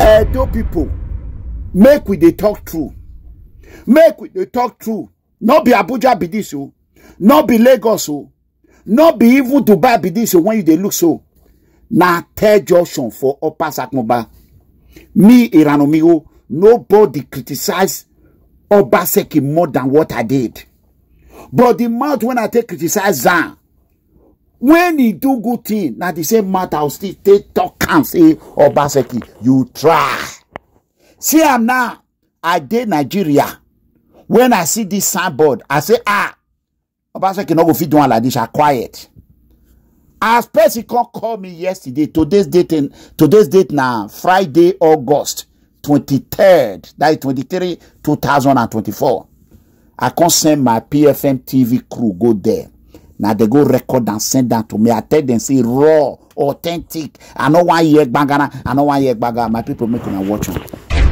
Edo people, make we dey talk true. Make we dey talk true. Not be Abuja be this o, not be Lagos o, not be even Dubai be this o. When you dey look so, na third junction for Upper Sakmoba. Me Iranomigo, nobody criticize Obaseki more than what I did. But the mouth when I take criticize Zan, when he do good thing, now the same mouth I'll still take talk and say, Obaseki, you try. See I'm now, I did Nigeria. When I see this signboard, I say, Obaseki no go fit do one like this, I quiet. As person call me yesterday, today's date now, Friday, August 23rd, that is 23, 2024. I can't send my PFM TV crew go there. Now they go record and send that to me. I tell them, say raw, authentic. I know one year bagana, I know 1 year baga. My people make them watch them.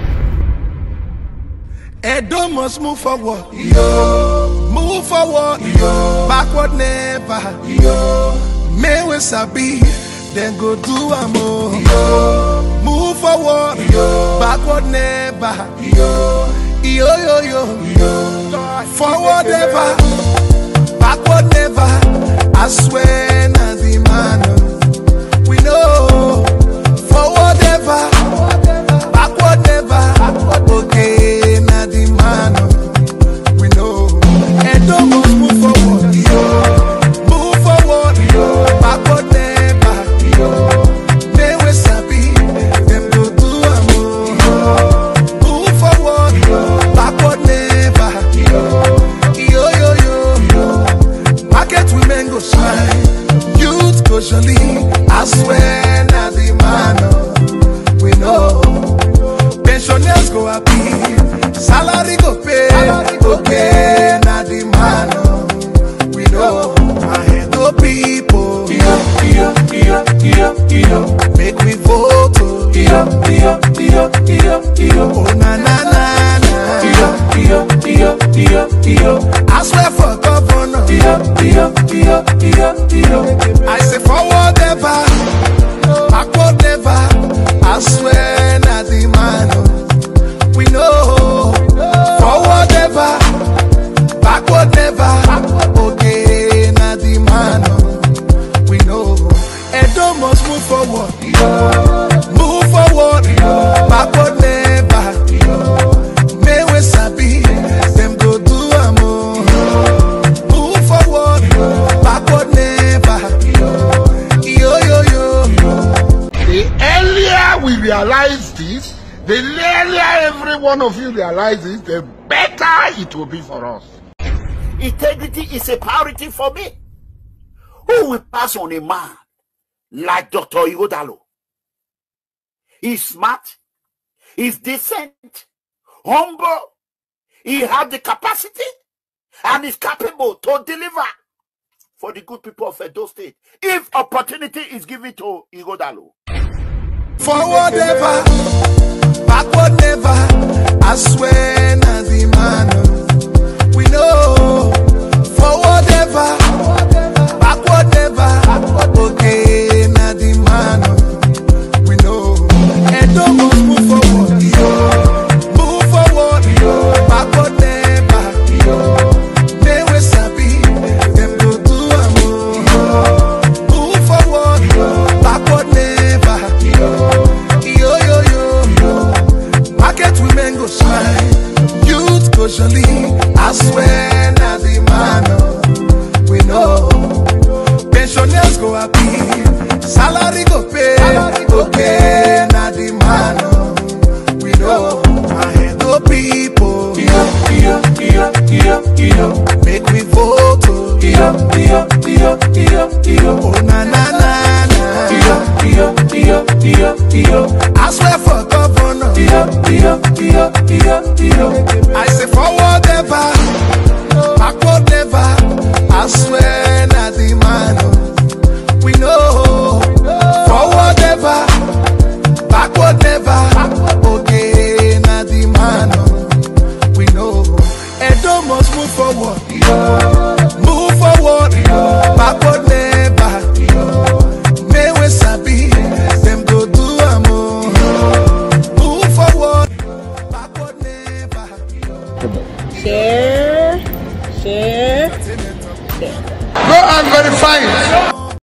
Edo must move forward, yo. Move forward, yo. Backward never, yo. May we sabi, then go do a more, yo. Move forward, yo. Backward never, yo. Yo, yo, yo, yo. Forward never, backward never. I swear, na the man. We know. Forward never, backward never. Okay, na the man. We know. And don't move forward, yo. Move forward, yo. Backward never, yo. May we sabi, them go do a more. Move forward, yo. Backward never, yo. Yo, yo, yo, yo. Market women go shine, youth go jolly. I swear, na the man. We know. Pensioners go happy, salary go pay. Okay, na the man. We know. No people, make me vote. Oh na na na na. I swear for governor. I say forward ever, backward never. I swear na the man. We know. Forward ever, backward never. Okay, na the man. We know. Edo must move forward. Move forward, backward never. May we sabi, them go do a more. Move forward, backward never. Yo, yo, yo. The earlier we realize this, the earlier every one of you realizes, the better it will be for us. Integrity is a priority for me. Who will pass on a man like Dr. Ighodalo? He's smart, he's decent, humble, he has the capacity, and is capable to deliver for the good people of Edo State if opportunity is given to Ighodalo. Forward ever, backward never. I swear na the man. We know. Forward ever, backward never. Okay, na the man. We know. And don't move forward, yo. Move forward, yo. Backward never, yo. May we sabi, them go do a more. Move forward, yo. Backward never, yo. Yo, yo, yo, yo. Market women go shine, youth go jolly. I swear na the man. We know. Pensioners go happy, salary go pay. Okay, na the man. We know. No people, make me vote. Oh na na na na. I swear for governor. I say forward ever, backward never. I swear na the man. We know. Forward ever, backward never. Okay, na the man. We know. Edo must move forward. Move forward, backward never. May we sabi, them go do a more. share. Go and verify it.